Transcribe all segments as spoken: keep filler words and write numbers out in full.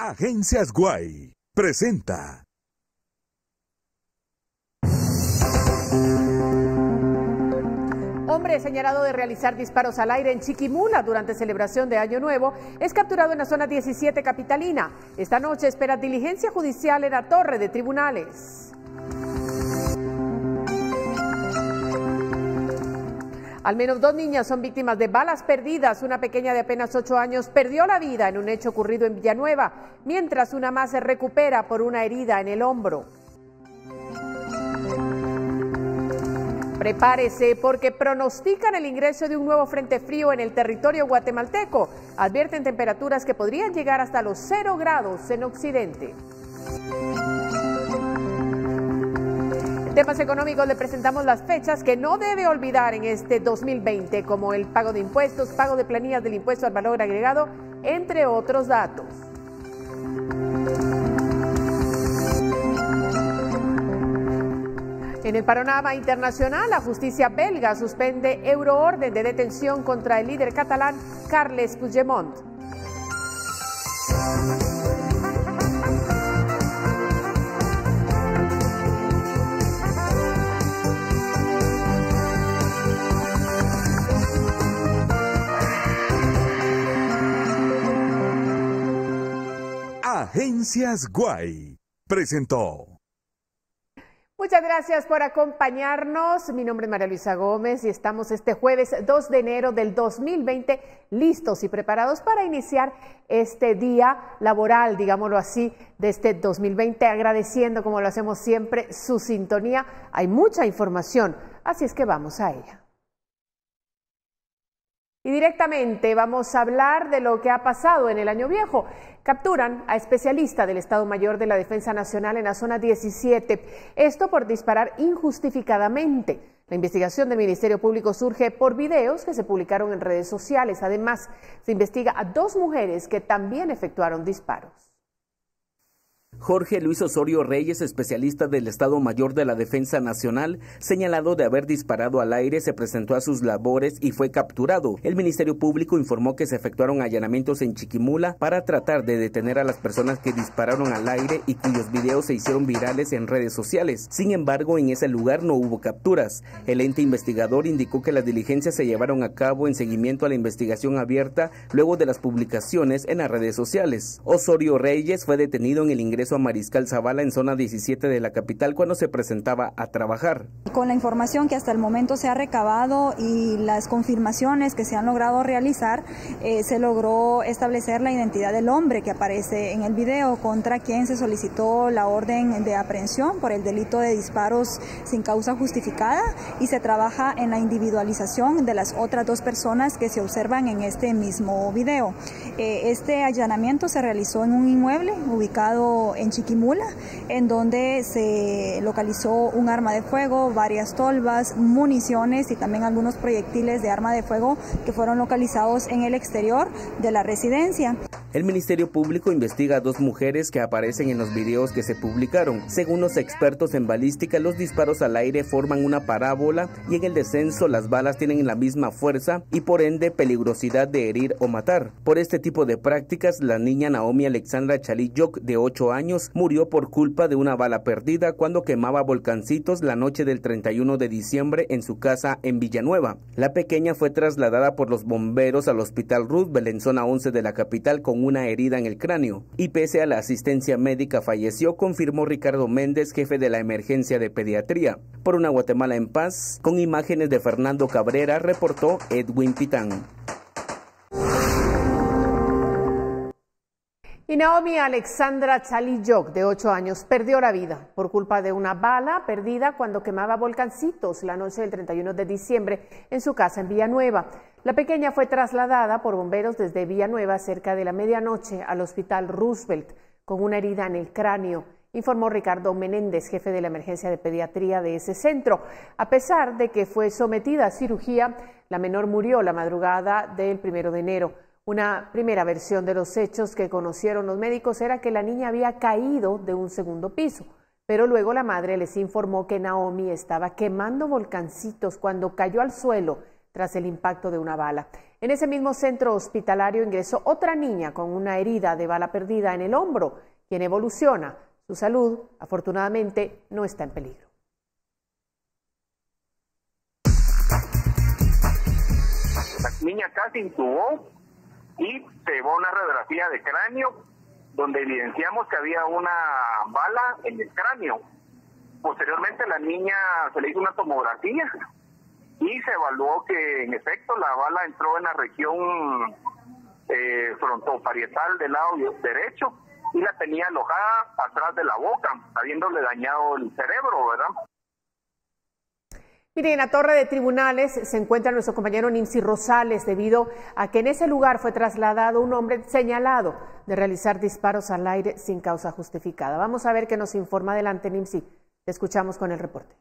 Agencias Guay presenta. Hombre señalado de realizar disparos al aire en Chiquimula durante celebración de Año Nuevo es capturado en la zona diecisiete capitalina. Esta noche espera diligencia judicial en la torre de tribunales. Al menos dos niñas son víctimas de balas perdidas. Una pequeña de apenas ocho años perdió la vida en un hecho ocurrido en Villanueva, mientras una más se recupera por una herida en el hombro. Prepárese porque pronostican el ingreso de un nuevo frente frío en el territorio guatemalteco. Advierten temperaturas que podrían llegar hasta los cero grados en Occidente. En temas económicos le presentamos las fechas que no debe olvidar en este dos mil veinte, como el pago de impuestos, pago de planillas del impuesto al valor agregado, entre otros datos. En el panorama internacional, la justicia belga suspende euroorden de detención contra el líder catalán Carles Puigdemont. Agencias Guay presentó. Muchas gracias por acompañarnos. Mi nombre es María Luisa Gómez y estamos este jueves dos de enero del dos mil veinte listos y preparados para iniciar este día laboral, digámoslo así, de este dos mil veinte, agradeciendo, como lo hacemos siempre, su sintonía. Hay mucha información, así es que vamos a ella. Y directamente vamos a hablar de lo que ha pasado en el año viejo. Capturan a especialista del Estado Mayor de la Defensa Nacional en la zona diecisiete, esto por disparar injustificadamente. La investigación del Ministerio Público surge por videos que se publicaron en redes sociales. Además, se investiga a dos mujeres que también efectuaron disparos. Jorge Luis Osorio Reyes, especialista del Estado Mayor de la Defensa Nacional, señalado de haber disparado al aire, se presentó a sus labores y fue capturado. El Ministerio Público informó que se efectuaron allanamientos en Chiquimula para tratar de detener a las personas que dispararon al aire y cuyos videos se hicieron virales en redes sociales. Sin embargo, en ese lugar no hubo capturas. El ente investigador indicó que las diligencias se llevaron a cabo en seguimiento a la investigación abierta luego de las publicaciones en las redes sociales. Osorio Reyes fue detenido en el ingreso a Mariscal Zavala en zona diecisiete de la capital cuando se presentaba a trabajar. Con la información que hasta el momento se ha recabado y las confirmaciones que se han logrado realizar, eh, se logró establecer la identidad del hombre que aparece en el video, contra quien se solicitó la orden de aprehensión por el delito de disparos sin causa justificada, y se trabaja en la individualización de las otras dos personas que se observan en este mismo video. Eh, este allanamiento se realizó en un inmueble ubicado en Chiquimula, en donde se localizó un arma de fuego, varias tolvas, municiones y también algunos proyectiles de arma de fuego que fueron localizados en el exterior de la residencia. El Ministerio Público investiga a dos mujeres que aparecen en los videos que se publicaron. Según los expertos en balística, los disparos al aire forman una parábola y en el descenso las balas tienen la misma fuerza y por ende peligrosidad de herir o matar. Por este tipo de prácticas, la niña Naomi Alexandra Chalilloc, de ocho años, murió por culpa de una bala perdida cuando quemaba volcancitos la noche del treinta y uno de diciembre en su casa en Villanueva. La pequeña fue trasladada por los bomberos al Hospital Roosevelt en zona once de la capital con una herida en el cráneo y pese a la asistencia médica falleció, confirmó Ricardo Méndez, jefe de la emergencia de pediatría. Por una Guatemala en paz, con imágenes de Fernando Cabrera, reportó Edwin Pitán. Y Naomi Alexandra Chalilloc, de ocho años, perdió la vida por culpa de una bala perdida cuando quemaba volcancitos la noche del treinta y uno de diciembre en su casa en Villanueva. La pequeña fue trasladada por bomberos desde Villanueva cerca de la medianoche al Hospital Roosevelt con una herida en el cráneo, informó Ricardo Menéndez, jefe de la emergencia de pediatría de ese centro. A pesar de que fue sometida a cirugía, la menor murió la madrugada del primero de enero. Una primera versión de los hechos que conocieron los médicos era que la niña había caído de un segundo piso, pero luego la madre les informó que Naomi estaba quemando volcancitos cuando cayó al suelo tras el impacto de una bala. En ese mismo centro hospitalario ingresó otra niña con una herida de bala perdida en el hombro, quien evoluciona. Su salud, afortunadamente, no está en peligro. La niña casi intubó y se llevó una radiografía de cráneo donde evidenciamos que había una bala en el cráneo. Posteriormente la niña se le hizo una tomografía y se evaluó que en efecto la bala entró en la región eh, frontoparietal del lado derecho y la tenía alojada atrás de la boca, habiéndole dañado el cerebro, ¿verdad? Mire, en la torre de tribunales se encuentra nuestro compañero Nimsi Rosales, debido a que en ese lugar fue trasladado un hombre señalado de realizar disparos al aire sin causa justificada. Vamos a ver qué nos informa adelante, Nimsi. Te escuchamos con el reporte.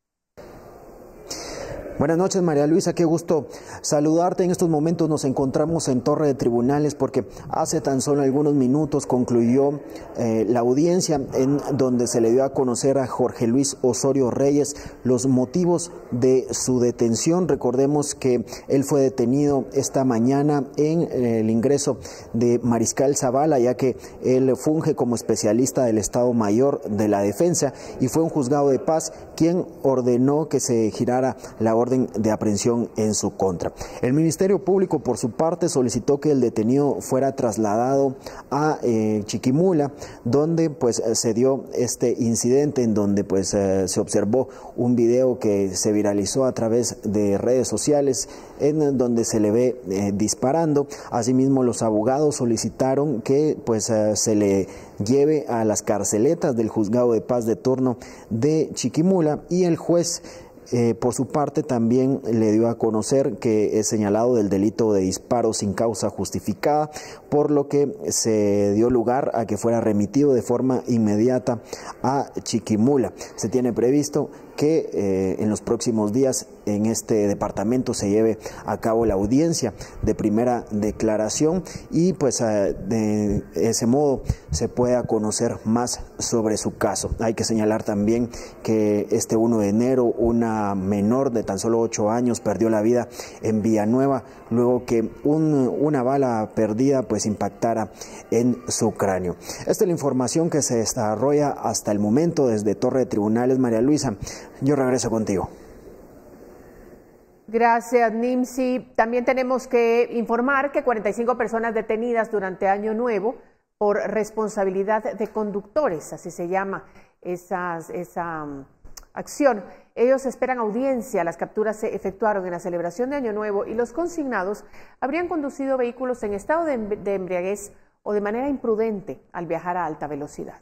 Buenas noches, María Luisa, qué gusto saludarte. En estos momentos nos encontramos en Torre de Tribunales porque hace tan solo algunos minutos concluyó eh, la audiencia en donde se le dio a conocer a Jorge Luis Osorio Reyes los motivos de su detención. Recordemos que él fue detenido esta mañana en eh, el ingreso de Mariscal Zavala, ya que él funge como especialista del Estado Mayor de la Defensa y fue un juzgado de paz quien ordenó que se girara la orden de aprehensión en su contra. El Ministerio Público, por su parte, solicitó que el detenido fuera trasladado a eh, Chiquimula, donde pues se dio este incidente en donde pues eh, se observó un video que se viralizó a través de redes sociales en donde se le ve eh, disparando. Asimismo, los abogados solicitaron que pues eh, se le lleve a las carceletas del Juzgado de Paz de turno de Chiquimula y el juez Eh, por su parte también le dio a conocer que es señalado del delito de disparo sin causa justificada, por lo que se dio lugar a que fuera remitido de forma inmediata a Chiquimula. Se tiene previsto que eh, en los próximos días en este departamento se lleve a cabo la audiencia de primera declaración y pues eh, de ese modo se pueda conocer más sobre su caso. Hay que señalar también que este uno de enero una menor de tan solo ocho años perdió la vida en Villanueva luego que un, una bala perdida pues impactara en su cráneo. Esta es la información que se desarrolla hasta el momento desde Torre de Tribunales. María Luisa, yo regreso contigo. Gracias, Nimsi. También tenemos que informar que cuarenta y cinco personas detenidas durante Año Nuevo por responsabilidad de conductores, así se llama esas, esa um, acción. Ellos esperan audiencia. Las capturas se efectuaron en la celebración de Año Nuevo y los consignados habrían conducido vehículos en estado de, de embriaguez o de manera imprudente al viajar a alta velocidad.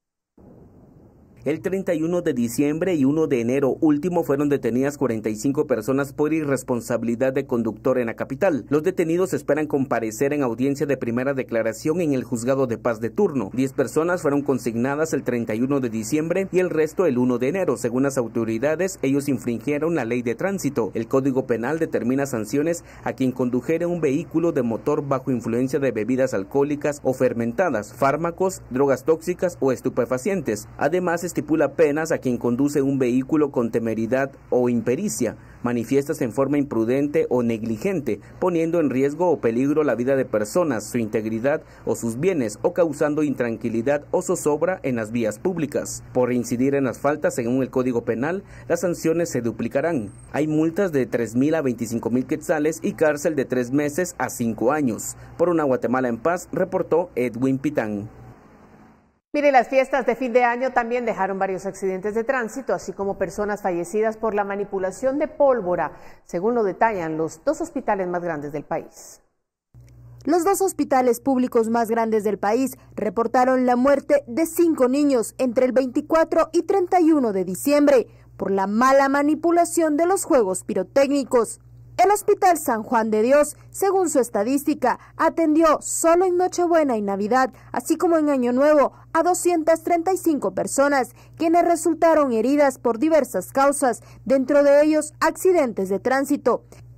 El treinta y uno de diciembre y uno de enero último fueron detenidas cuarenta y cinco personas por irresponsabilidad de conductor en la capital. Los detenidos esperan comparecer en audiencia de primera declaración en el Juzgado de Paz de turno. diez personas fueron consignadas el treinta y uno de diciembre y el resto el uno de enero. Según las autoridades, ellos infringieron la ley de tránsito. El Código Penal determina sanciones a quien condujere un vehículo de motor bajo influencia de bebidas alcohólicas o fermentadas, fármacos, drogas tóxicas o estupefacientes. Además, estipula penas a quien conduce un vehículo con temeridad o impericia, manifiestas en forma imprudente o negligente, poniendo en riesgo o peligro la vida de personas, su integridad o sus bienes, o causando intranquilidad o zozobra en las vías públicas. Por incidir en las faltas, según el Código Penal, las sanciones se duplicarán. Hay multas de tres mil a veinticinco mil quetzales y cárcel de tres meses a cinco años. Por una Guatemala en paz, reportó Edwin Pitán. Mire, las fiestas de fin de año también dejaron varios accidentes de tránsito, así como personas fallecidas por la manipulación de pólvora, según lo detallan los dos hospitales más grandes del país. Los dos hospitales públicos más grandes del país reportaron la muerte de cinco niños entre el veinticuatro y treinta y uno de diciembre por la mala manipulación de los juegos pirotécnicos. El Hospital San Juan de Dios, según su estadística, atendió solo en Nochebuena y Navidad, así como en Año Nuevo, a doscientas treinta y cinco personas, quienes resultaron heridas por diversas causas, dentro de ellos accidentes de tránsito.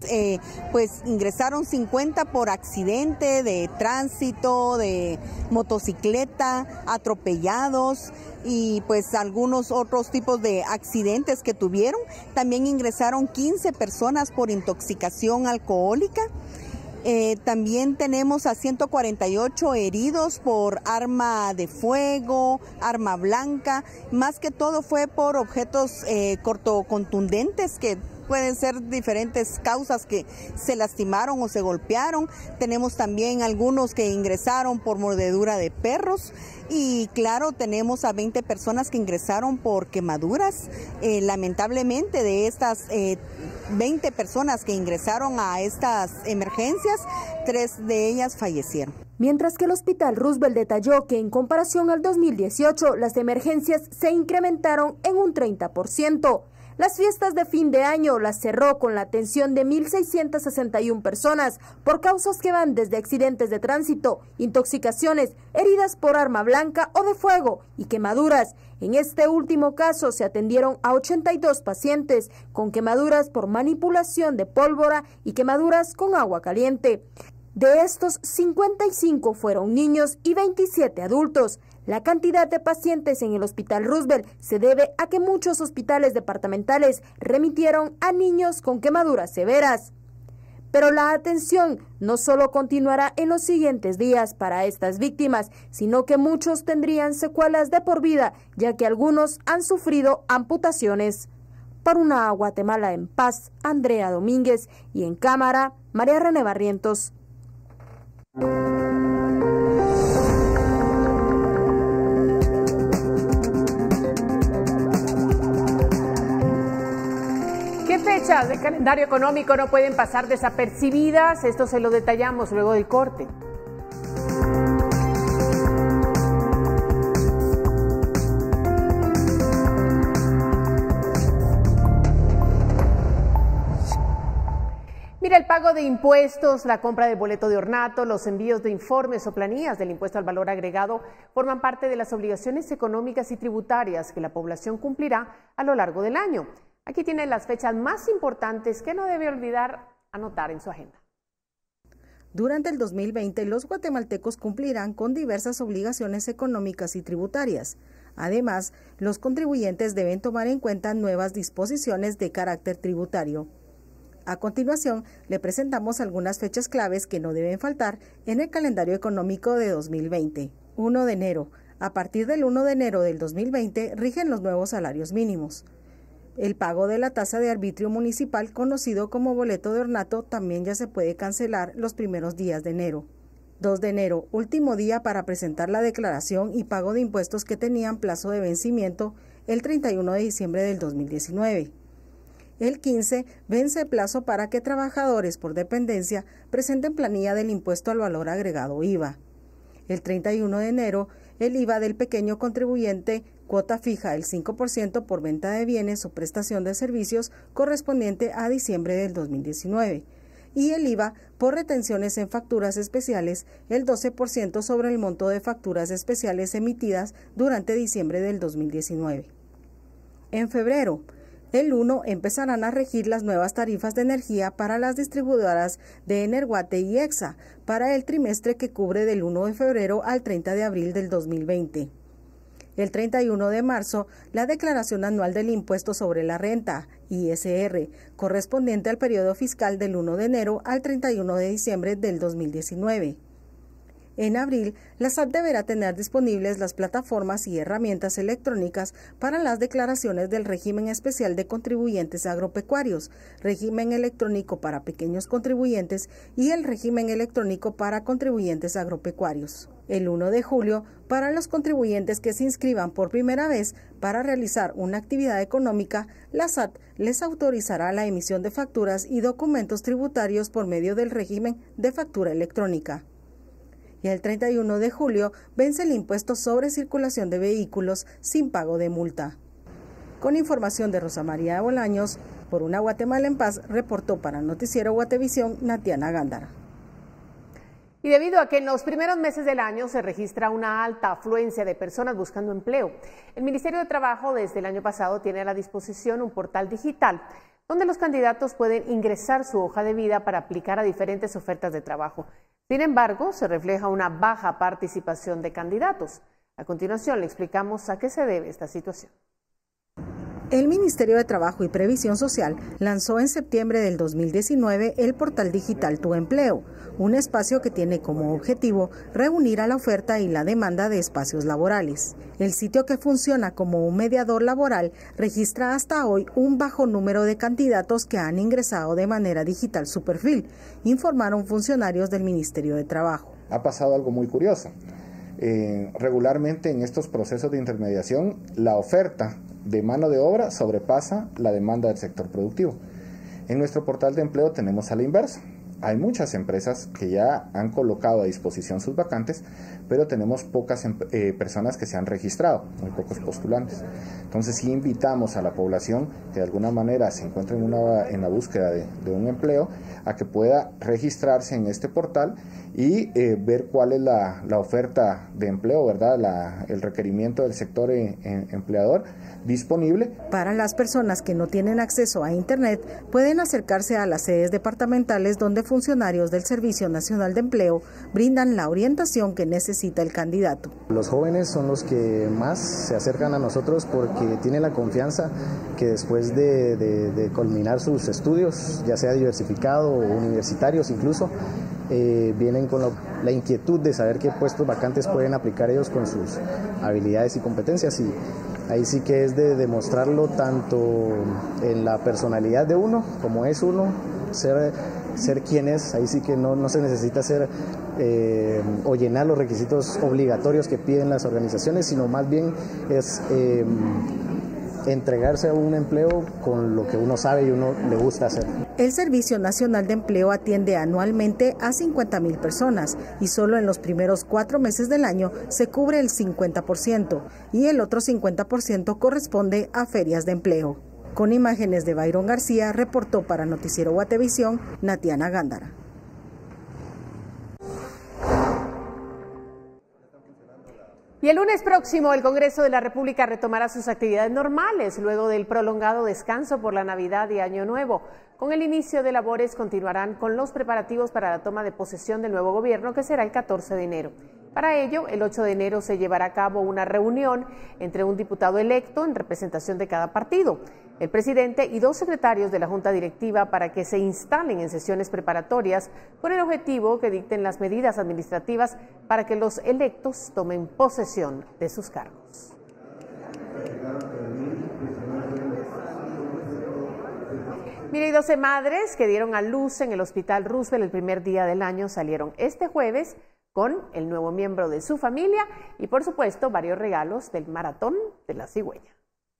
Eh, pues ingresaron cincuenta por accidente de tránsito, de motocicleta, atropellados y pues algunos otros tipos de accidentes que tuvieron. También ingresaron quince personas por intoxicación alcohólica. Eh, también tenemos a ciento cuarenta y ocho heridos por arma de fuego, arma blanca. Más que todo fue por objetos eh, cortocontundentes que pueden ser diferentes causas que se lastimaron o se golpearon. Tenemos también algunos que ingresaron por mordedura de perros y claro, tenemos a veinte personas que ingresaron por quemaduras. Eh, lamentablemente de estas eh, veinte personas que ingresaron a estas emergencias, tres de ellas fallecieron. Mientras que el Hospital Roosevelt detalló que en comparación al dos mil dieciocho, las emergencias se incrementaron en un treinta por ciento. Las fiestas de fin de año las cerró con la atención de mil seiscientas sesenta y una personas por causas que van desde accidentes de tránsito, intoxicaciones, heridas por arma blanca o de fuego y quemaduras. En este último caso se atendieron a ochenta y dos pacientes con quemaduras por manipulación de pólvora y quemaduras con agua caliente. De estos, cincuenta y cinco fueron niños y veintisiete adultos. La cantidad de pacientes en el Hospital Roosevelt se debe a que muchos hospitales departamentales remitieron a niños con quemaduras severas. Pero la atención no solo continuará en los siguientes días para estas víctimas, sino que muchos tendrían secuelas de por vida, ya que algunos han sufrido amputaciones. Para una Guatemala en paz, Andrea Domínguez, y en cámara, María René Barrientos. ¿Qué fechas del calendario económico no pueden pasar desapercibidas? Esto se lo detallamos luego del corte. Mira, el pago de impuestos, la compra de boleto de ornato, los envíos de informes o planillas del impuesto al valor agregado forman parte de las obligaciones económicas y tributarias que la población cumplirá a lo largo del año. Aquí tiene las fechas más importantes que no debe olvidar anotar en su agenda. Durante el dos mil veinte, los guatemaltecos cumplirán con diversas obligaciones económicas y tributarias. Además, los contribuyentes deben tomar en cuenta nuevas disposiciones de carácter tributario. A continuación, le presentamos algunas fechas claves que no deben faltar en el calendario económico de dos mil veinte. uno de enero. A partir del uno de enero del dos mil veinte, rigen los nuevos salarios mínimos. El pago de la tasa de arbitrio municipal, conocido como boleto de ornato, también ya se puede cancelar los primeros días de enero. dos de enero, último día para presentar la declaración y pago de impuestos que tenían plazo de vencimiento el treinta y uno de diciembre del dos mil diecinueve. El quince, vence el plazo para que trabajadores por dependencia presenten planilla del impuesto al valor agregado I V A. El treinta y uno de enero, el I V A del pequeño contribuyente, cuota fija el cinco por ciento por venta de bienes o prestación de servicios correspondiente a diciembre del dos mil diecinueve. Y el I V A por retenciones en facturas especiales, el doce por ciento sobre el monto de facturas especiales emitidas durante diciembre del dos mil diecinueve. En febrero, el uno empezarán a regir las nuevas tarifas de energía para las distribuidoras de Energuate y Exa para el trimestre que cubre del uno de febrero al treinta de abril del dos mil veinte. El treinta y uno de marzo, la declaración anual del impuesto sobre la renta, I S R, correspondiente al periodo fiscal del uno de enero al treinta y uno de diciembre del dos mil diecinueve. En abril, la S A T deberá tener disponibles las plataformas y herramientas electrónicas para las declaraciones del régimen especial de contribuyentes agropecuarios, régimen electrónico para pequeños contribuyentes y el régimen electrónico para contribuyentes agropecuarios. El uno de julio, para los contribuyentes que se inscriban por primera vez para realizar una actividad económica, la S A T les autorizará la emisión de facturas y documentos tributarios por medio del régimen de factura electrónica. Y el treinta y uno de julio vence el impuesto sobre circulación de vehículos sin pago de multa. Con información de Rosa María Bolaños, por una Guatemala en paz, reportó para Noticiero Guatevisión Natiana Gándara. Y debido a que en los primeros meses del año se registra una alta afluencia de personas buscando empleo, el Ministerio de Trabajo desde el año pasado tiene a la disposición un portal digital donde los candidatos pueden ingresar su hoja de vida para aplicar a diferentes ofertas de trabajo. Sin embargo, se refleja una baja participación de candidatos. A continuación, le explicamos a qué se debe esta situación. El Ministerio de Trabajo y Previsión Social lanzó en septiembre del dos mil diecinueve el portal digital Tu Empleo, un espacio que tiene como objetivo reunir a la oferta y la demanda de espacios laborales. El sitio, que funciona como un mediador laboral, registra hasta hoy un bajo número de candidatos que han ingresado de manera digital su perfil, informaron funcionarios del Ministerio de Trabajo. Ha pasado algo muy curioso. Eh, regularmente en estos procesos de intermediación, la oferta de mano de obra sobrepasa la demanda del sector productivo. En nuestro portal de empleo tenemos a la inversa. Hay muchas empresas que ya han colocado a disposición sus vacantes, pero tenemos pocas eh, personas que se han registrado, muy pocos postulantes. Entonces sí invitamos a la población que de alguna manera se encuentre en, una, en la búsqueda de, de un empleo a que pueda registrarse en este portal y eh, ver cuál es la, la oferta de empleo, ¿verdad? La, el requerimiento del sector eh, empleador disponible. Para las personas que no tienen acceso a Internet, pueden acercarse a las sedes departamentales donde funcionarios del Servicio Nacional de Empleo brindan la orientación que necesita el candidato. Los jóvenes son los que más se acercan a nosotros porque tienen la confianza que después de, de, de culminar sus estudios, ya sea diversificado o universitarios incluso, eh, vienen con la, la inquietud de saber qué puestos vacantes pueden aplicar ellos con sus habilidades y competencias, y ahí sí que es de demostrarlo tanto en la personalidad de uno, como es uno, ser, ser quien es. Ahí sí que no, no se necesita ser eh, o llenar los requisitos obligatorios que piden las organizaciones, sino más bien es eh, entregarse a un empleo con lo que uno sabe y uno le gusta hacer. El Servicio Nacional de Empleo atiende anualmente a cincuenta mil personas y solo en los primeros cuatro meses del año se cubre el cincuenta por ciento y el otro cincuenta por ciento corresponde a ferias de empleo. Con imágenes de Byron García, reportó para Noticiero Guatevisión, Natiana Gándara. Y el lunes próximo el Congreso de la República retomará sus actividades normales luego del prolongado descanso por la Navidad y Año Nuevo. Con el inicio de labores continuarán con los preparativos para la toma de posesión del nuevo gobierno, que será el catorce de enero. Para ello, el ocho de enero se llevará a cabo una reunión entre un diputado electo en representación de cada partido, el presidente y dos secretarios de la Junta Directiva para que se instalen en sesiones preparatorias con el objetivo que dicten las medidas administrativas para que los electos tomen posesión de sus cargos. Mire, y doce madres que dieron a luz en el Hospital Roosevelt el primer día del año salieron este jueves con el nuevo miembro de su familia y, por supuesto, varios regalos del Maratón de la Cigüeña.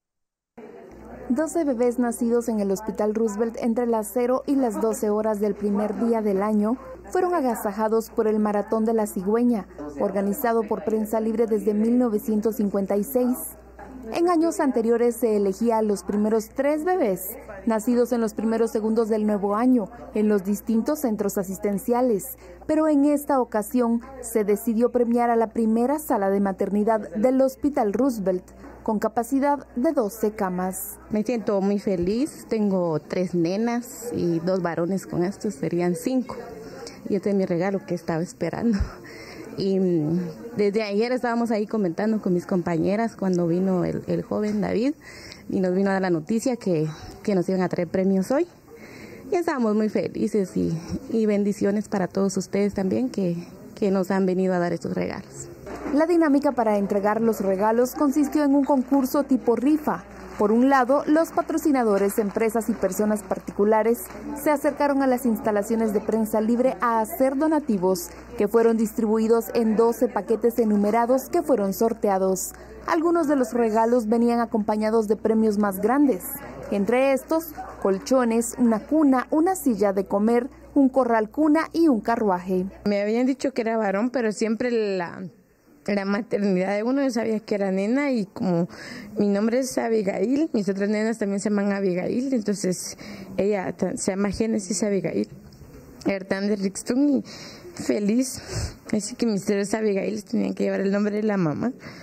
doce bebés nacidos en el Hospital Roosevelt entre las cero y las doce horas del primer día del año fueron agasajados por el Maratón de la Cigüeña, organizado por Prensa Libre desde mil novecientos cincuenta y seis. En años anteriores se elegía a los primeros tres bebés, nacidos en los primeros segundos del nuevo año, en los distintos centros asistenciales, pero en esta ocasión se decidió premiar a la primera sala de maternidad del Hospital Roosevelt, con capacidad de doce camas. Me siento muy feliz, tengo tres nenas y dos varones, con estos serían cinco. Y este es mi regalo que estaba esperando. Y desde ayer estábamos ahí comentando con mis compañeras cuando vino el, el joven David y nos vino a dar la noticia que, que nos iban a traer premios hoy. Y estábamos muy felices y, y bendiciones para todos ustedes también que, que nos han venido a dar estos regalos. La dinámica para entregar los regalos consistió en un concurso tipo rifa. Por un lado, los patrocinadores, empresas y personas particulares se acercaron a las instalaciones de Prensa Libre a hacer donativos, que fueron distribuidos en doce paquetes enumerados que fueron sorteados. Algunos de los regalos venían acompañados de premios más grandes, entre estos, colchones, una cuna, una silla de comer, un corral cuna y un carruaje. Me habían dicho que era varón, pero siempre la... la maternidad de uno, yo sabía que era nena y como mi nombre es Abigail, mis otras nenas también se llaman Abigail, entonces ella se llama Génesis Abigail Hernández Rixton y feliz, así que mis tres Abigail tenían que llevar el nombre de la mamá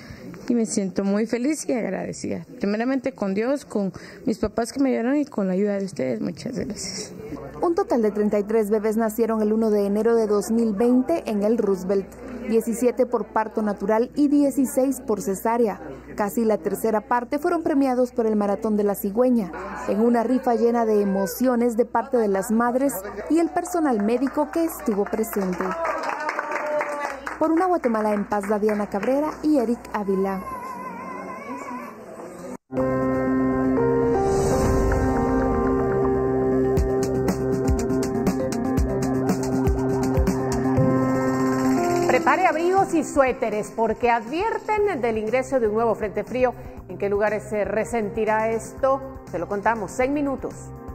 y me siento muy feliz y agradecida. Primeramente con Dios, con mis papás que me ayudaron y con la ayuda de ustedes. Muchas gracias. Un total de treinta y tres bebés nacieron el primero de enero de dos mil veinte en el Roosevelt, diecisiete por parto natural y dieciséis por cesárea. Casi la tercera parte fueron premiados por el Maratón de la Cigüeña, en una rifa llena de emociones de parte de las madres y el personal médico que estuvo presente. Por una Guatemala en paz, Diana Cabrera y Eric Ávila. Prepare abrigos y suéteres porque advierten del ingreso de un nuevo frente frío. ¿En qué lugares se resentirá esto? Se lo contamos en minutos.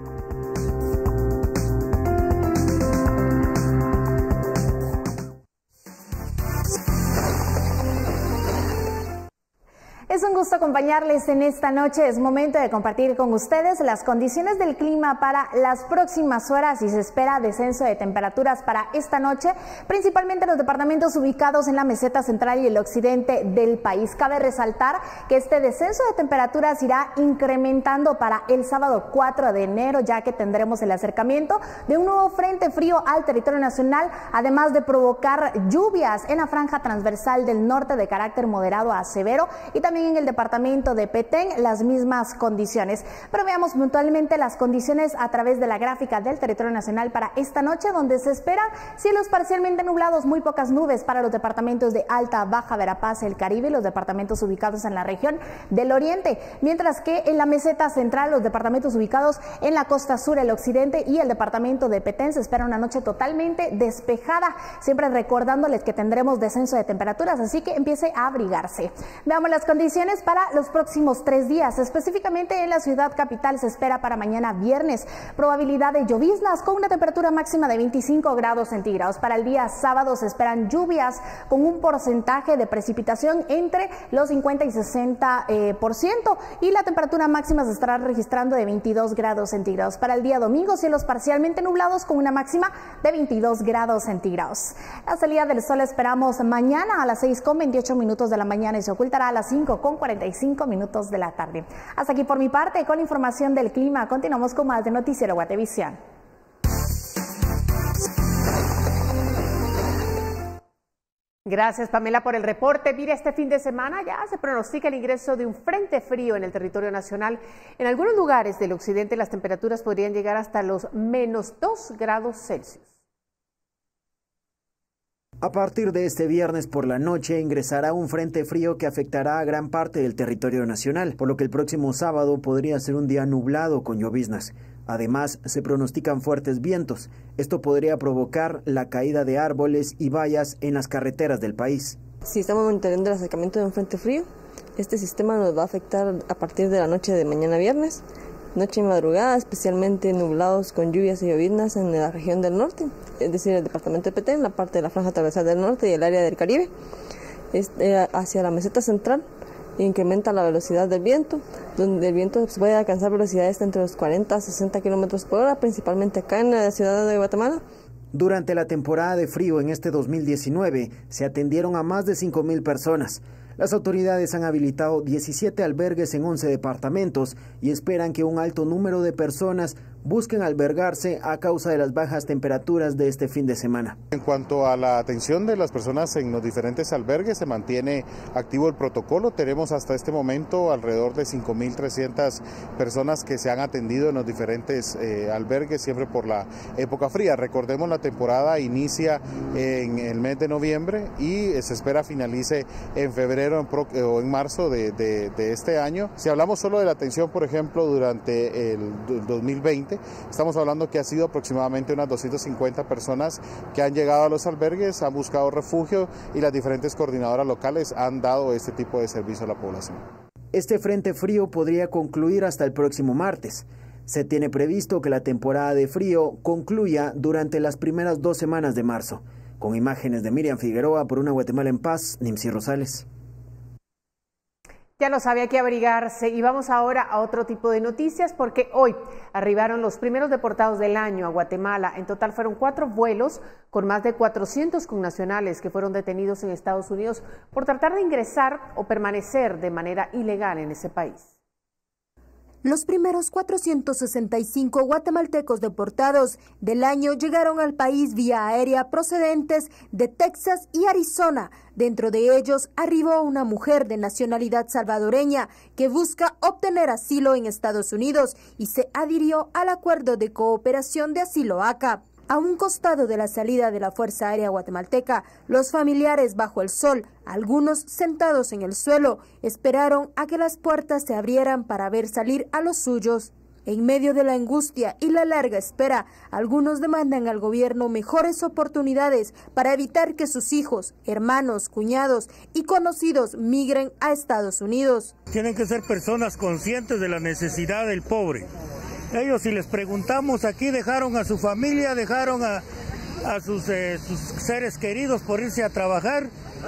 Es un gusto acompañarles en esta noche. Es momento de compartir con ustedes las condiciones del clima para las próximas horas y se espera descenso de temperaturas para esta noche, principalmente en los departamentos ubicados en la meseta central y el occidente del país. Cabe resaltar que este descenso de temperaturas irá incrementando para el sábado cuatro de enero, ya que tendremos el acercamiento de un nuevo frente frío al territorio nacional, además de provocar lluvias en la franja transversal del norte de carácter moderado a severo y también en el departamento de Petén las mismas condiciones. Pero veamos puntualmente las condiciones a través de la gráfica del territorio nacional para esta noche, donde se esperan cielos parcialmente nublados, muy pocas nubes para los departamentos de Alta, Baja Verapaz, el Caribe y los departamentos ubicados en la región del Oriente, mientras que en la meseta central, los departamentos ubicados en la costa sur, el occidente y el departamento de Petén se espera una noche totalmente despejada, siempre recordándoles que tendremos descenso de temperaturas, así que empiece a abrigarse. Veamos las condiciones para los próximos tres días. Específicamente en la ciudad capital se espera para mañana viernes probabilidad de lloviznas con una temperatura máxima de veinticinco grados centígrados. Para el día sábado se esperan lluvias con un porcentaje de precipitación entre los cincuenta y sesenta eh, por ciento y la temperatura máxima se estará registrando de veintidós grados centígrados. Para el día domingo cielos parcialmente nublados con una máxima de veintidós grados centígrados. La salida del sol esperamos mañana a las seis con veintiocho minutos de la mañana y se ocultará a las cinco con cuarenta y cinco minutos de la tarde. Hasta aquí por mi parte con la información del clima. Continuamos con más de Noticiero Guatevisión. Gracias, Pamela, por el reporte. Mire, este fin de semana ya se pronostica el ingreso de un frente frío en el territorio nacional. En algunos lugares del occidente las temperaturas podrían llegar hasta los menos dos grados Celsius. A partir de este viernes por la noche ingresará un frente frío que afectará a gran parte del territorio nacional, por lo que el próximo sábado podría ser un día nublado con lloviznas. Además, se pronostican fuertes vientos. Esto podría provocar la caída de árboles y vallas en las carreteras del país. Si estamos monitoreando el acercamiento de un frente frío, este sistema nos va a afectar a partir de la noche de mañana viernes. Noche y madrugada, especialmente nublados con lluvias y lloviznas en la región del norte, es decir, el departamento de Petén, la parte de la franja transversal del norte y el área del Caribe. Este, hacia la meseta central incrementa la velocidad del viento, donde el viento puede alcanzar velocidades entre los cuarenta a sesenta kilómetros por hora, principalmente acá en la ciudad de Guatemala. Durante la temporada de frío en este dos mil diecinueve se atendieron a más de cinco mil personas. Las autoridades han habilitado diecisiete albergues en once departamentos y esperan que un alto número de personas busquen albergarse a causa de las bajas temperaturas de este fin de semana. En cuanto a la atención de las personas en los diferentes albergues, se mantiene activo el protocolo. Tenemos hasta este momento alrededor de cinco mil trescientas personas que se han atendido en los diferentes eh, albergues, siempre por la época fría. Recordemos, la temporada inicia en el mes de noviembre y se espera finalice en febrero en pro, o en marzo de, de, de este año. Si hablamos solo de la atención, por ejemplo, durante el dos mil veinte, estamos hablando que ha sido aproximadamente unas doscientas cincuenta personas que han llegado a los albergues, han buscado refugio y las diferentes coordinadoras locales han dado este tipo de servicio a la población. Este frente frío podría concluir hasta el próximo martes. Se tiene previsto que la temporada de frío concluya durante las primeras dos semanas de marzo. Con imágenes de Miriam Figueroa, por una Guatemala en paz, Nimsi Rosales. Ya lo sabe, hay que abrigarse y vamos ahora a otro tipo de noticias porque hoy arribaron los primeros deportados del año a Guatemala. En total fueron cuatro vuelos con más de cuatrocientos connacionales que fueron detenidos en Estados Unidos por tratar de ingresar o permanecer de manera ilegal en ese país. Los primeros cuatrocientos sesenta y cinco guatemaltecos deportados del año llegaron al país vía aérea procedentes de Texas y Arizona. Dentro de ellos arribó una mujer de nacionalidad salvadoreña que busca obtener asilo en Estados Unidos y se adhirió al Acuerdo de Cooperación de Asilo A C A. A un costado de la salida de la Fuerza Aérea Guatemalteca, los familiares bajo el sol, algunos sentados en el suelo, esperaron a que las puertas se abrieran para ver salir a los suyos. En medio de la angustia y la larga espera, algunos demandan al gobierno mejores oportunidades para evitar que sus hijos, hermanos, cuñados y conocidos migren a Estados Unidos. Tienen que ser personas conscientes de la necesidad del pobre. Ellos, si les preguntamos, aquí dejaron a su familia, dejaron a, a sus, eh, sus seres queridos por irse a trabajar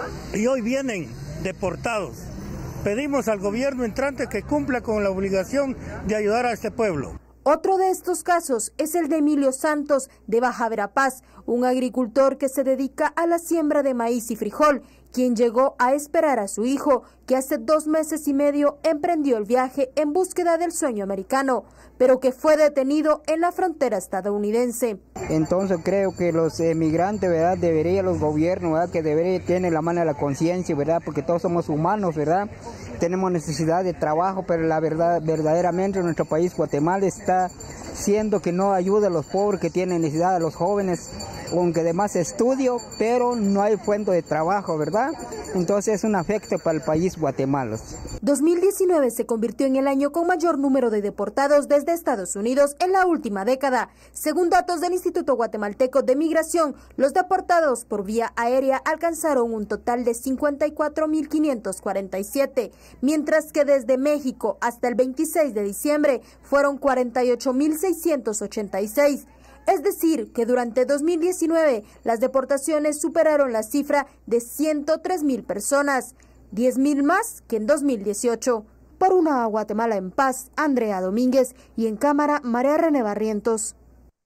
y hoy vienen deportados. Pedimos al gobierno entrante que cumpla con la obligación de ayudar a este pueblo. Otro de estos casos es el de Emilio Santos, de Baja Verapaz, un agricultor que se dedica a la siembra de maíz y frijol, quien llegó a esperar a su hijo, que hace dos meses y medio emprendió el viaje en búsqueda del sueño americano, pero que fue detenido en la frontera estadounidense. Entonces creo que los emigrantes, ¿verdad? Deberían los gobiernos, ¿verdad? Que deberían tener la mano de la conciencia, ¿verdad? Porque todos somos humanos, ¿verdad? Tenemos necesidad de trabajo, pero la verdad, verdaderamente nuestro país, Guatemala, está siendo que no ayuda a los pobres que tienen necesidad, a los jóvenes, aunque además estudio, pero no hay fuente de trabajo, ¿verdad? Entonces es un afecto para el país Guatemala. dos mil diecinueve se convirtió en el año con mayor número de deportados desde Estados Unidos en la última década. Según datos del Instituto Guatemalteco de Migración, los deportados por vía aérea alcanzaron un total de cincuenta y cuatro mil quinientos cuarenta y siete, mientras que desde México hasta el veintiséis de diciembre fueron cuarenta y ocho mil seiscientos ochenta y seis. Es decir, que durante dos mil diecinueve las deportaciones superaron la cifra de ciento tres mil personas, diez mil más que en dos mil dieciocho. Por una Guatemala en paz, Andrea Domínguez, y en cámara, María René Barrientos.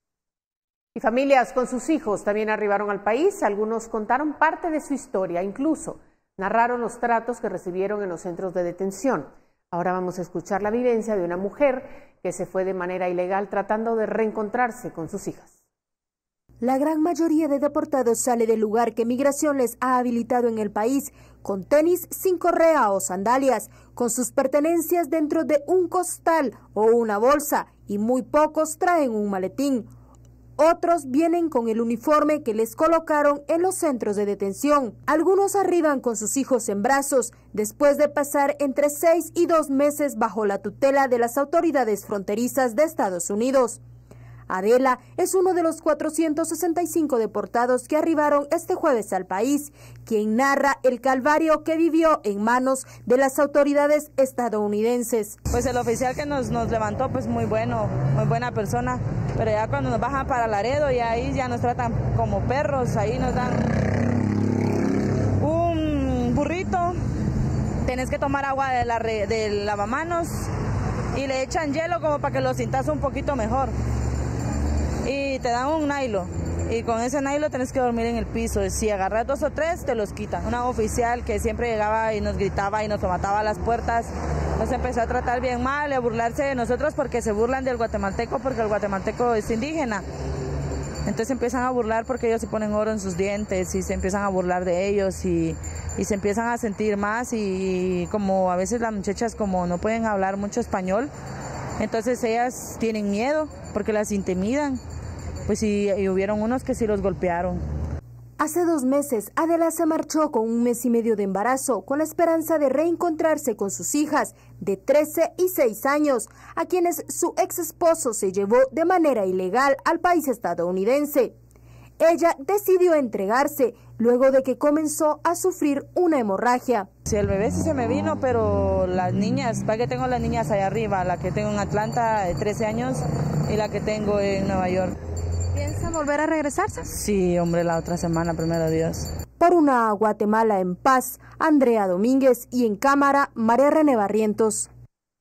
Y familias con sus hijos también arribaron al país. Algunos contaron parte de su historia, incluso narraron los tratos que recibieron en los centros de detención. Ahora vamos a escuchar la vivencia de una mujer que se fue de manera ilegal tratando de reencontrarse con sus hijas. La gran mayoría de deportados sale del lugar que Migración les ha habilitado en el país, con tenis sin correa o sandalias, con sus pertenencias dentro de un costal o una bolsa, y muy pocos traen un maletín. Otros vienen con el uniforme que les colocaron en los centros de detención. Algunos arriban con sus hijos en brazos, después de pasar entre seis y dos meses bajo la tutela de las autoridades fronterizas de Estados Unidos. Adela es uno de los cuatrocientos sesenta y cinco deportados que arribaron este jueves al país, quien narra el calvario que vivió en manos de las autoridades estadounidenses. Pues el oficial que nos, nos levantó, pues muy bueno, muy buena persona, pero ya cuando nos bajan para Laredo y ahí ya nos tratan como perros, ahí nos dan un burrito, tenés que tomar agua de la del lavamanos y le echan hielo como para que lo sientas un poquito mejor. Y te dan un nylon, y con ese nylon tenés que dormir en el piso. Si agarras dos o tres, te los quitan. Una oficial que siempre llegaba y nos gritaba y nos mataba a las puertas, nos empezó a tratar bien mal, a burlarse de nosotros porque se burlan del guatemalteco, porque el guatemalteco es indígena. Entonces empiezan a burlar porque ellos se ponen oro en sus dientes y se empiezan a burlar de ellos y, y se empiezan a sentir más y, y como a veces las muchachas como no pueden hablar mucho español, entonces ellas tienen miedo porque las intimidan. Pues sí, y hubieron unos que sí los golpearon. Hace dos meses, Adela se marchó con un mes y medio de embarazo, con la esperanza de reencontrarse con sus hijas de trece y seis años, a quienes su ex esposo se llevó de manera ilegal al país estadounidense. Ella decidió entregarse luego de que comenzó a sufrir una hemorragia. Sí, el bebé sí se me vino, pero las niñas, para que tengo las niñas allá arriba, la que tengo en Atlanta de trece años y la que tengo en Nueva York. ¿Piensa volver a regresarse? Sí, hombre, la otra semana, primero Dios. Por una Guatemala en paz, Andrea Domínguez, y en cámara, María René Barrientos.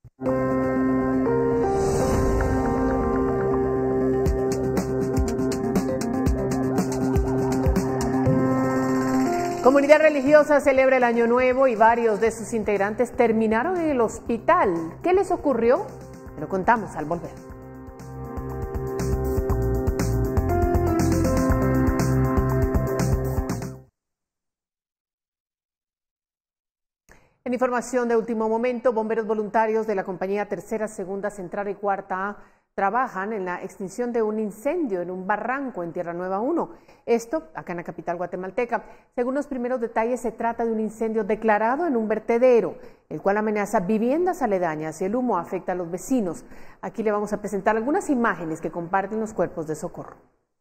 Comunidad religiosa celebra el Año Nuevo y varios de sus integrantes terminaron en el hospital. ¿Qué les ocurrió? Te lo contamos al volver. En información de último momento, bomberos voluntarios de la compañía Tercera, Segunda, Central y Cuarta A trabajan en la extinción de un incendio en un barranco en Tierra Nueva uno. Esto, acá en la capital guatemalteca. Según los primeros detalles, se trata de un incendio declarado en un vertedero, el cual amenaza viviendas aledañas y el humo afecta a los vecinos. Aquí le vamos a presentar algunas imágenes que comparten los cuerpos de socorro.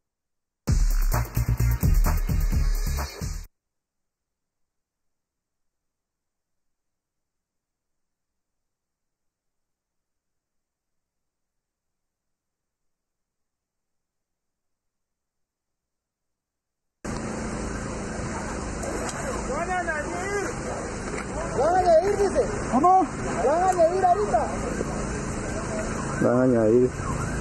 ¿Cómo? ¿Van a añadir ahorita? Van a añadir.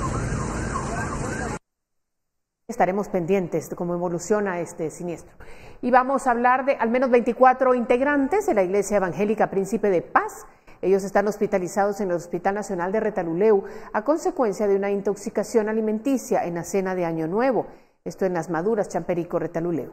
Estaremos pendientes de cómo evoluciona este siniestro. Y vamos a hablar de al menos veinticuatro integrantes de la Iglesia Evangélica Príncipe de Paz. Ellos están hospitalizados en el Hospital Nacional de Retalhuleu a consecuencia de una intoxicación alimenticia en la cena de Año Nuevo. Esto en Las Maduras, Champerico, Retalhuleu.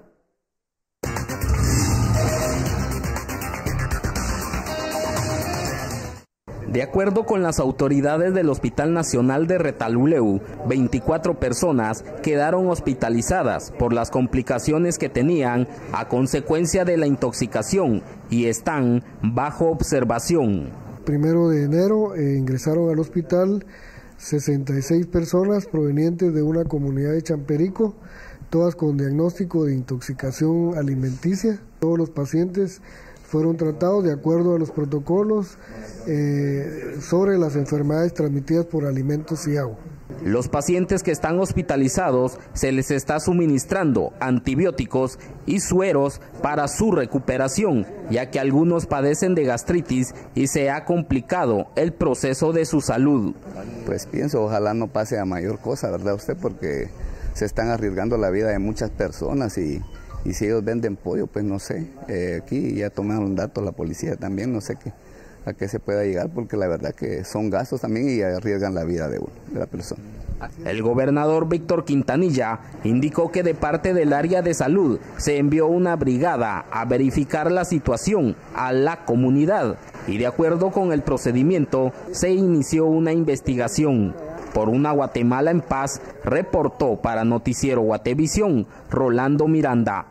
De acuerdo con las autoridades del Hospital Nacional de Retalhuleu, veinticuatro personas quedaron hospitalizadas por las complicaciones que tenían a consecuencia de la intoxicación y están bajo observación. Primero de enero eh, ingresaron al hospital sesenta y seis personas provenientes de una comunidad de Champerico, todas con diagnóstico de intoxicación alimenticia. Todos los pacientes fueron tratados de acuerdo a los protocolos eh, sobre las enfermedades transmitidas por alimentos y agua. Los pacientes que están hospitalizados se les está suministrando antibióticos y sueros para su recuperación, ya que algunos padecen de gastritis y se ha complicado el proceso de su salud. Pues pienso, ojalá no pase a mayor cosa, ¿verdad usted? Porque se están arriesgando la vida de muchas personas y... Y si ellos venden pollo, pues no sé, eh, aquí ya tomaron datos la policía también, no sé qué, a qué se pueda llegar, porque la verdad que son gastos también y arriesgan la vida de, uno, de la persona. El gobernador Víctor Quintanilla indicó que de parte del área de salud se envió una brigada a verificar la situación a la comunidad y de acuerdo con el procedimiento se inició una investigación. Por una Guatemala en paz, reportó para Noticiero Guatevisión, Rolando Miranda.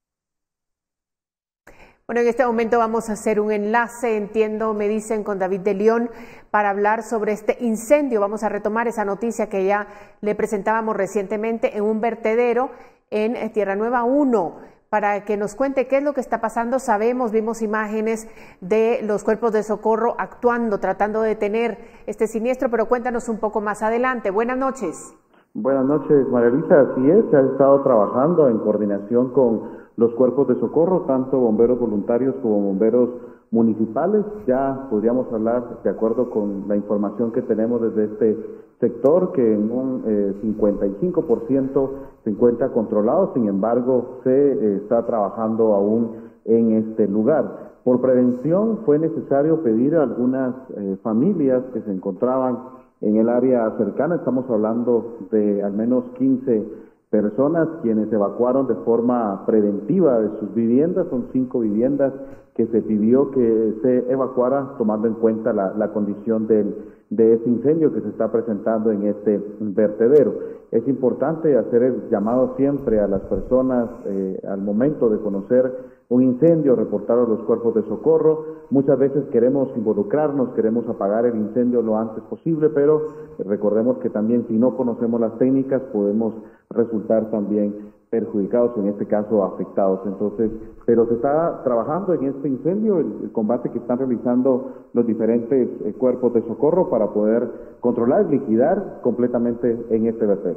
Bueno, en este momento vamos a hacer un enlace, entiendo, me dicen, con David de León para hablar sobre este incendio. Vamos a retomar esa noticia que ya le presentábamos recientemente en un vertedero en Tierra Nueva uno. Para que nos cuente qué es lo que está pasando. Sabemos, vimos imágenes de los cuerpos de socorro actuando, tratando de detener este siniestro, pero cuéntanos un poco más adelante. Buenas noches. Buenas noches, María Luisa. Así es, se ha estado trabajando en coordinación con los cuerpos de socorro, tanto bomberos voluntarios como bomberos municipales. Ya podríamos hablar, de acuerdo con la información que tenemos desde este sector, que en un eh, cincuenta y cinco por ciento se encuentra controlado, sin embargo se eh, está trabajando aún en este lugar. Por prevención fue necesario pedir a algunas eh, familias que se encontraban en el área cercana, estamos hablando de al menos quince personas quienes evacuaron de forma preventiva de sus viviendas, son cinco viviendas que se pidió que se evacuara tomando en cuenta la, la condición del, de ese incendio que se está presentando en este vertedero. Es importante hacer el llamado siempre a las personas eh, al momento de conocer un incendio, reportar a los cuerpos de socorro. Muchas veces queremos involucrarnos, queremos apagar el incendio lo antes posible, pero recordemos que también si no conocemos las técnicas podemos resultar también perjudicados, en este caso afectados. Entonces, pero se está trabajando en este incendio, el, el combate que están realizando los diferentes eh, cuerpos de socorro para poder controlar y liquidar completamente en este vertedero.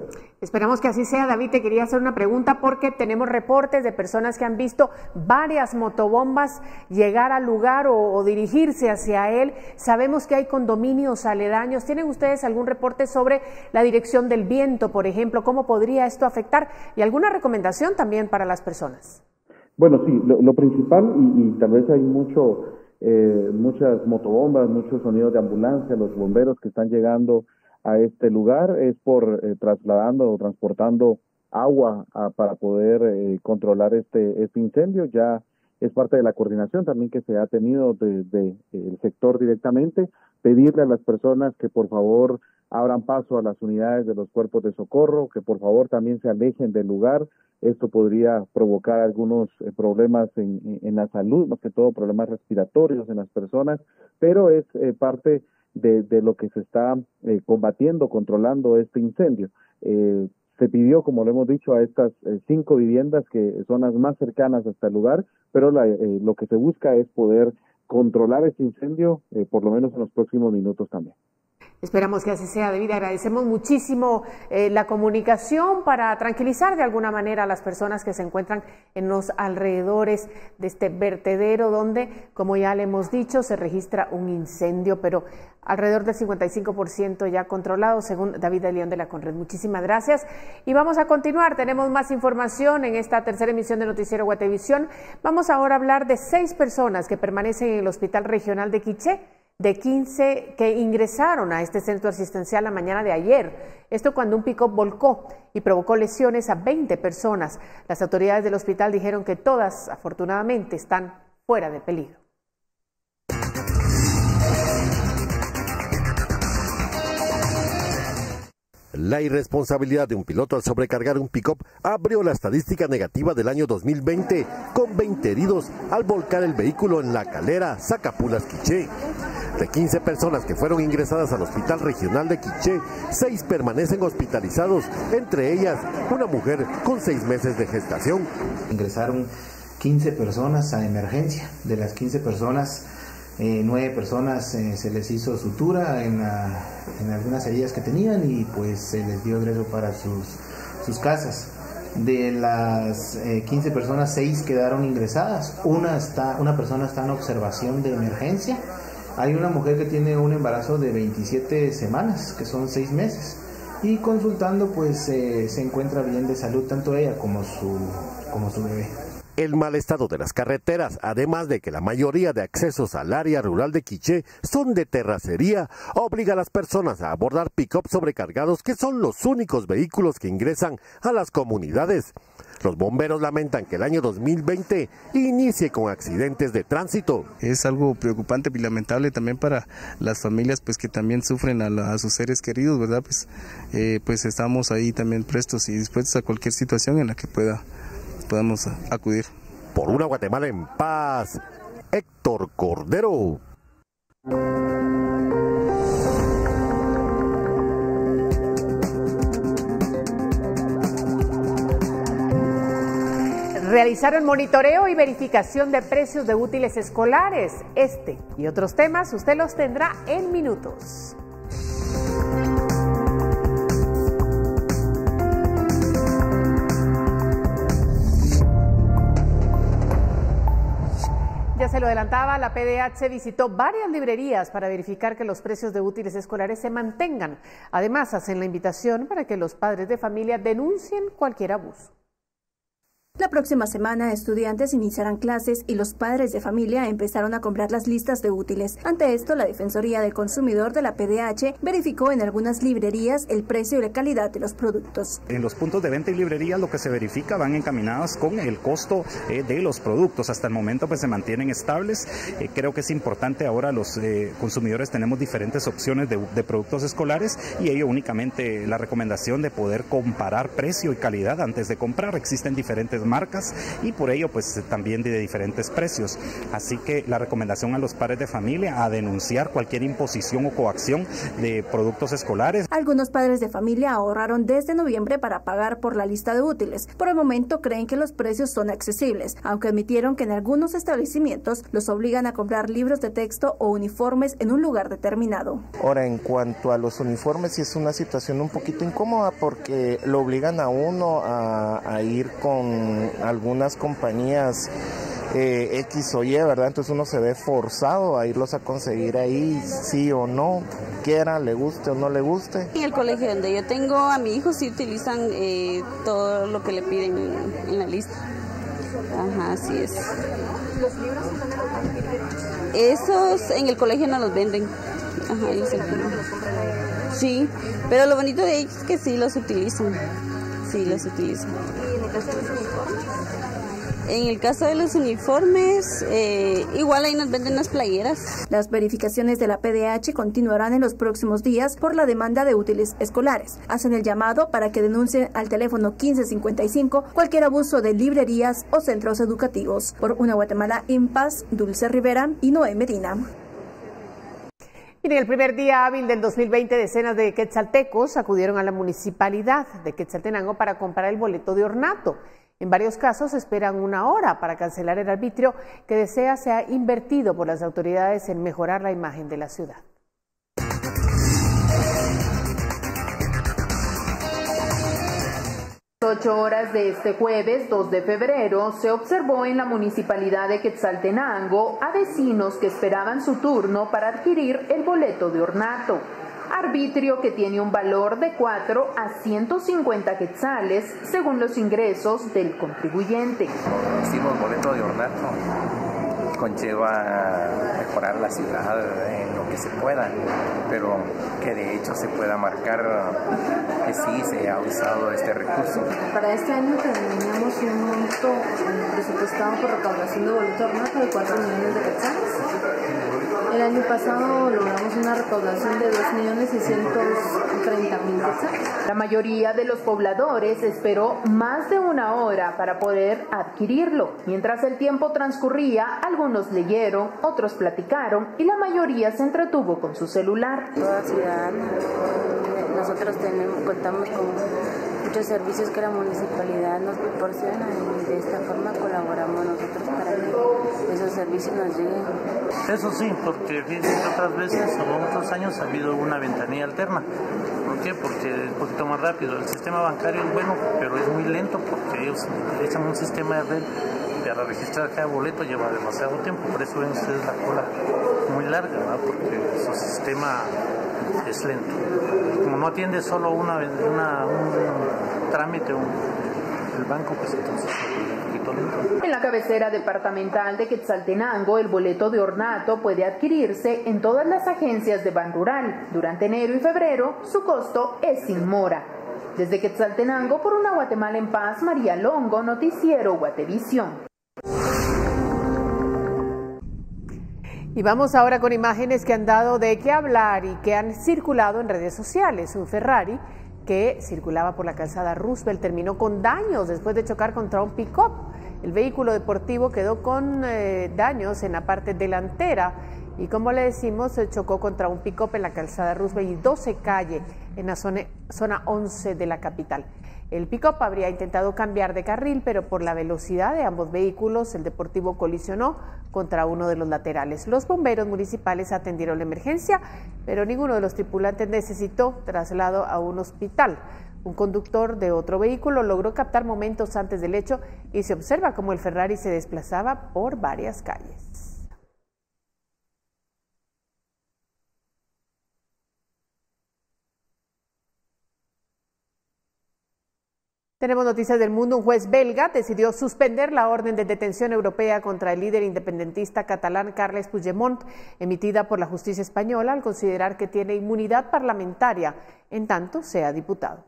Esperamos que así sea. David, te quería hacer una pregunta porque tenemos reportes de personas que han visto varias motobombas llegar al lugar o, o dirigirse hacia él. Sabemos que hay condominios aledaños. ¿Tienen ustedes algún reporte sobre la dirección del viento, por ejemplo? ¿Cómo podría esto afectar? Y alguna recomendación también para las personas. Bueno, sí, lo, lo principal, y, y tal vez hay mucho, eh, muchas motobombas, muchos sonidos de ambulancia, los bomberos que están llegando a este lugar es por eh, trasladando o transportando agua a, para poder eh, controlar este este incendio. Ya es parte de la coordinación también que se ha tenido desde el sector directamente, pedirle a las personas que por favor abran paso a las unidades de los cuerpos de socorro, que por favor también se alejen del lugar. Esto podría provocar algunos eh, problemas en, en la salud, más que todo problemas respiratorios en las personas, pero es eh, parte De, de lo que se está eh, combatiendo, controlando este incendio. Eh, se pidió, como lo hemos dicho, a estas eh, cinco viviendas que son las más cercanas hasta el lugar, pero la, eh, lo que se busca es poder controlar este incendio, eh, por lo menos en los próximos minutos también. Esperamos que así sea, David. Agradecemos muchísimo eh, la comunicación para tranquilizar de alguna manera a las personas que se encuentran en los alrededores de este vertedero donde, como ya le hemos dicho, se registra un incendio, pero alrededor del cincuenta y cinco por ciento ya controlado, según David de León de la Conred. Muchísimas gracias. Y vamos a continuar. Tenemos más información en esta tercera emisión de Noticiero Guatevisión. Vamos ahora a hablar de seis personas que permanecen en el Hospital Regional de Quiché, de quince que ingresaron a este centro asistencial la mañana de ayer. Esto cuando un pick-up volcó y provocó lesiones a veinte personas. Las autoridades del hospital dijeron que todas, afortunadamente, están fuera de peligro. La irresponsabilidad de un piloto al sobrecargar un pick-up abrió la estadística negativa del año dos mil veinte, con veinte heridos al volcar el vehículo en la calera Zacapulas, Quiché. De quince personas que fueron ingresadas al Hospital Regional de Quiché, seis permanecen hospitalizados, entre ellas una mujer con seis meses de gestación. Ingresaron quince personas a emergencia. De las quince personas, eh, nueve personas eh, se les hizo sutura en, la, en algunas heridas que tenían y pues se les dio egreso para sus, sus casas. De las eh, quince personas, seis quedaron ingresadas. Una, está, una persona está en observación de emergencia. Hay una mujer que tiene un embarazo de veintisiete semanas, que son seis meses, y consultando pues eh, se encuentra bien de salud tanto ella como su, como su bebé. El mal estado de las carreteras, además de que la mayoría de accesos al área rural de Quiché son de terracería, obliga a las personas a abordar pick-up sobrecargados, que son los únicos vehículos que ingresan a las comunidades. Los bomberos lamentan que el año dos mil veinte inicie con accidentes de tránsito. Es algo preocupante y lamentable también para las familias pues que también sufren a, la, a sus seres queridos, ¿verdad? Pues, eh, pues estamos ahí también prestos y dispuestos a cualquier situación en la que pueda podamos acudir. Por una Guatemala en paz, Héctor Cordero. Realizaron monitoreo y verificación de precios de útiles escolares. Este y otros temas usted los tendrá en minutos. Ya se lo adelantaba, la P D H visitó varias librerías para verificar que los precios de útiles escolares se mantengan. Además, hacen la invitación para que los padres de familia denuncien cualquier abuso. La próxima semana, estudiantes iniciarán clases y los padres de familia empezaron a comprar las listas de útiles. Ante esto, la Defensoría del Consumidor de la P D H verificó en algunas librerías el precio y la calidad de los productos. En los puntos de venta y librerías lo que se verifica van encaminadas con el costo eh, de los productos. Hasta el momento pues se mantienen estables. Eh, creo que es importante ahora los eh, consumidores tenemos diferentes opciones de, de productos escolares y ello únicamente la recomendación de poder comparar precio y calidad antes de comprar. Existen diferentes diferentes marcas y por ello pues también de diferentes precios. Así que la recomendación a los padres de familia a denunciar cualquier imposición o coacción de productos escolares. Algunos padres de familia ahorraron desde noviembre para pagar por la lista de útiles. Por el momento creen que los precios son accesibles, aunque admitieron que en algunos establecimientos los obligan a comprar libros de texto o uniformes en un lugar determinado. Ahora, en cuanto a los uniformes, sí es una situación un poquito incómoda porque lo obligan a uno a, a ir con algunas compañías eh, X o Y, ¿verdad? Entonces uno se ve forzado a irlos a conseguir ahí, sí o no, quiera, le guste o no le guste. En el colegio donde yo tengo a mi hijo sí utilizan eh, todo lo que le piden en, en la lista. Ajá, así es. ¿Los libros están en el Esos en el colegio no los venden. Ajá, ellos se Sí, pero lo bonito de ellos es que sí los utilizan. Sí, los utilizan. ¿Y en el caso de los uniformes? En el caso de los uniformes, eh, igual ahí nos venden las playeras. Las verificaciones de la P D H continuarán en los próximos días por la demanda de útiles escolares. Hacen el llamado para que denuncien al teléfono quince cincuenta y cinco cualquier abuso de librerías o centros educativos. Por Una Guatemala en Paz, Dulce Rivera y Noé Medina. En el primer día hábil del dos mil veinte, decenas de quetzaltecos acudieron a la municipalidad de Quetzaltenango para comprar el boleto de ornato. En varios casos esperan una hora para cancelar el arbitrio que desea sea invertido por las autoridades en mejorar la imagen de la ciudad. ocho horas de este jueves dos de febrero se observó en la municipalidad de Quetzaltenango a vecinos que esperaban su turno para adquirir el boleto de ornato. Arbitrio que tiene un valor de cuatro a ciento cincuenta quetzales según los ingresos del contribuyente. Hicimos boleto de ornato, conlleva mejorar la ciudad en lo que se pueda, pero que de hecho se pueda marcar que sí se ha usado este recurso. Para este año teníamos un monto presupuestado por recaudación de boleto de ornato de cuatro millones de quetzales. El año pasado logramos una recaudación de dos millones seiscientos treinta mil quetzales. La mayoría de los pobladores esperó más de una hora para poder adquirirlo. Mientras el tiempo transcurría, algunos leyeron, otros platicaron y la mayoría se entretuvo con su celular. Toda ciudad, nosotros tenemos, contamos con muchos servicios que la municipalidad nos proporciona y de esta forma colaboramos nosotros para que esos servicios nos lleguen. Eso sí, porque fíjense que otras veces o otros años ha habido una ventanilla alterna. ¿Por qué? Porque es un poquito más rápido. El sistema bancario es bueno, pero es muy lento porque ellos utilizan un sistema de red. Para registrar cada boleto lleva demasiado tiempo, por eso ven ustedes la cola muy larga, ¿verdad? Porque su sistema es lento. Como no atiende solo una, una un trámite, un, el banco, pues entonces es un poquito lento. En la cabecera departamental de Quetzaltenango, el boleto de ornato puede adquirirse en todas las agencias de Ban Rural. Durante enero y febrero, su costo es sin mora. Desde Quetzaltenango, por Una Guatemala en Paz, María Longo, Noticiero Guatevisión. Y vamos ahora con imágenes que han dado de qué hablar y que han circulado en redes sociales. Un Ferrari que circulaba por la calzada Roosevelt terminó con daños después de chocar contra un pick-up. El vehículo deportivo quedó con eh, daños en la parte delantera y, como le decimos, se chocó contra un pick-up en la calzada Roosevelt y doce calle en la zona, zona once de la capital. El pick-up habría intentado cambiar de carril, pero por la velocidad de ambos vehículos, el deportivo colisionó contra uno de los laterales. Los bomberos municipales atendieron la emergencia, pero ninguno de los tripulantes necesitó traslado a un hospital. Un conductor de otro vehículo logró captar momentos antes del hecho y se observa cómo el Ferrari se desplazaba por varias calles. Tenemos noticias del mundo. Un juez belga decidió suspender la orden de detención europea contra el líder independentista catalán Carles Puigdemont, emitida por la justicia española, al considerar que tiene inmunidad parlamentaria, en tanto sea diputado.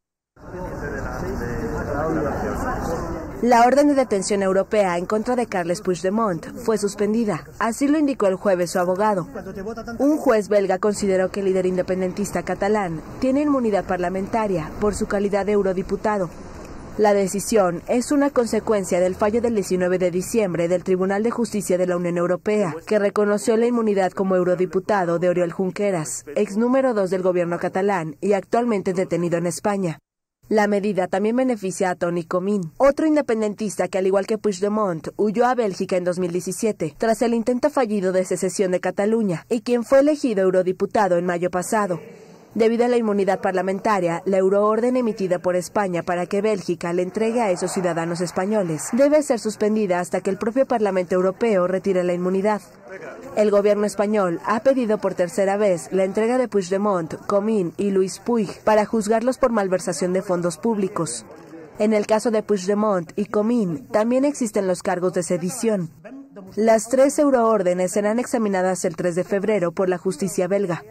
La orden de detención europea en contra de Carles Puigdemont fue suspendida, así lo indicó el jueves su abogado. Un juez belga consideró que el líder independentista catalán tiene inmunidad parlamentaria por su calidad de eurodiputado. La decisión es una consecuencia del fallo del diecinueve de diciembre del Tribunal de Justicia de la Unión Europea, que reconoció la inmunidad como eurodiputado de Oriol Junqueras, ex número dos del gobierno catalán y actualmente detenido en España. La medida también beneficia a Toni Comín, otro independentista que, al igual que Puigdemont, huyó a Bélgica en dos mil diecisiete tras el intento fallido de secesión de Cataluña y quien fue elegido eurodiputado en mayo pasado. Debido a la inmunidad parlamentaria, la euroorden emitida por España para que Bélgica le entregue a esos ciudadanos españoles debe ser suspendida hasta que el propio Parlamento Europeo retire la inmunidad. El gobierno español ha pedido por tercera vez la entrega de Puigdemont, Comín y Luis Puig para juzgarlos por malversación de fondos públicos. En el caso de Puigdemont y Comín también existen los cargos de sedición. Las tres euroórdenes serán examinadas el tres de febrero por la justicia belga.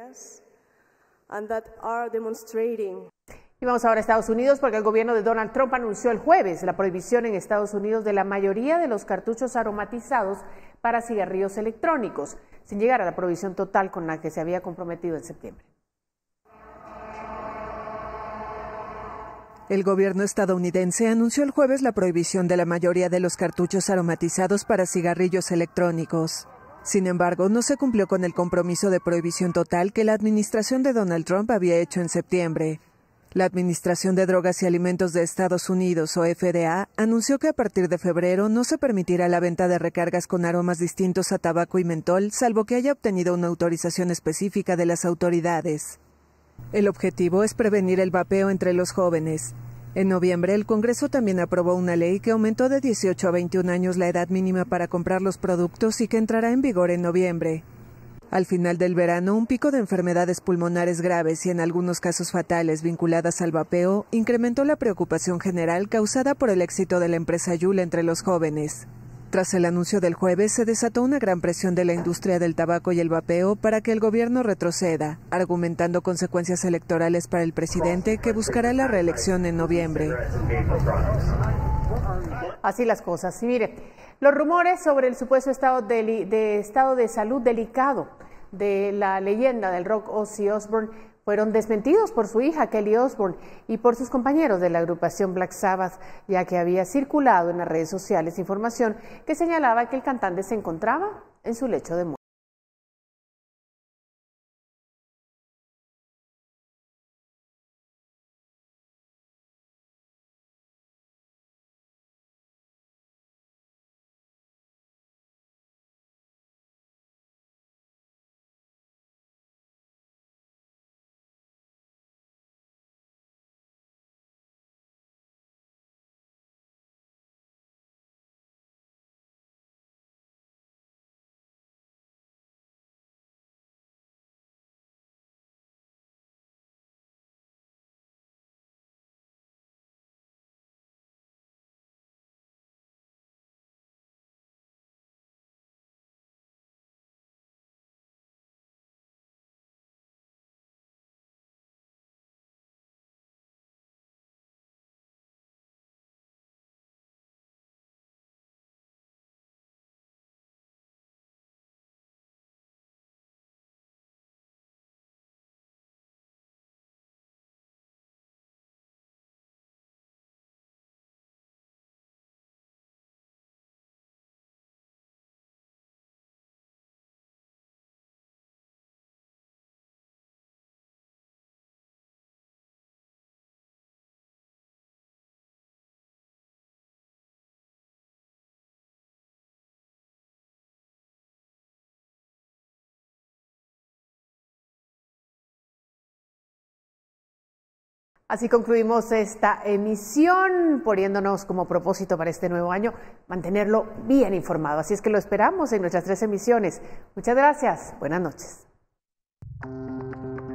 Y vamos ahora a Estados Unidos porque el gobierno de Donald Trump anunció el jueves la prohibición en Estados Unidos de la mayoría de los cartuchos aromatizados para cigarrillos electrónicos, sin llegar a la prohibición total con la que se había comprometido en septiembre. El gobierno estadounidense anunció el jueves la prohibición de la mayoría de los cartuchos aromatizados para cigarrillos electrónicos. Sin embargo, no se cumplió con el compromiso de prohibición total que la administración de Donald Trump había hecho en septiembre. La Administración de Drogas y Alimentos de Estados Unidos, o F D A, anunció que a partir de febrero no se permitirá la venta de recargas con aromas distintos a tabaco y mentol, salvo que haya obtenido una autorización específica de las autoridades. El objetivo es prevenir el vapeo entre los jóvenes. En noviembre, el Congreso también aprobó una ley que aumentó de dieciocho a veintiún años la edad mínima para comprar los productos y que entrará en vigor en noviembre. Al final del verano, un pico de enfermedades pulmonares graves y en algunos casos fatales vinculadas al vapeo incrementó la preocupación general causada por el éxito de la empresa Juul entre los jóvenes. Tras el anuncio del jueves, se desató una gran presión de la industria del tabaco y el vapeo para que el gobierno retroceda, argumentando consecuencias electorales para el presidente que buscará la reelección en noviembre. Así las cosas. Y mire, los rumores sobre el supuesto estado de, de, estado de salud delicado de la leyenda del rock Ozzy Osbourne fueron desmentidos por su hija Kelly Osbourne y por sus compañeros de la agrupación Black Sabbath, ya que había circulado en las redes sociales información que señalaba que el cantante se encontraba en su lecho de muerte. Así concluimos esta emisión, poniéndonos como propósito para este nuevo año mantenerlo bien informado. Así es que lo esperamos en nuestras tres emisiones. Muchas gracias. Buenas noches.